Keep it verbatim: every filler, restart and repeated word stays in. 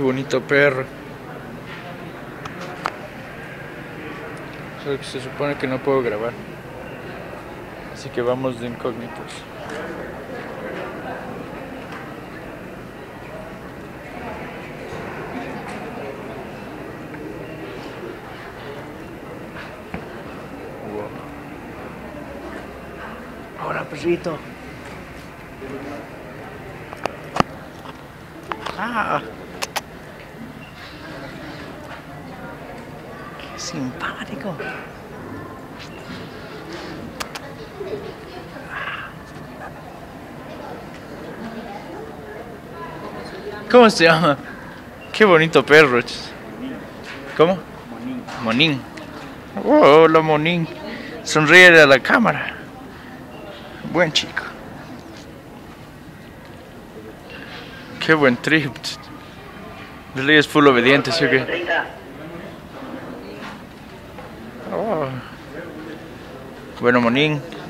Qué bonito perro. Solo que se supone que no puedo grabar. Así que vamos de incógnitos. Wow. Hola, perrito. Ah. Qué simpático. ¿Cómo se llama? Qué bonito perro. ¿Cómo? Monín. Monín. Oh, hola, Monín. Sonríe a la cámara. Buen chico. Qué buen trip. Lily es full obediente, ¿sí o qué? Oh. Bueno, Monín.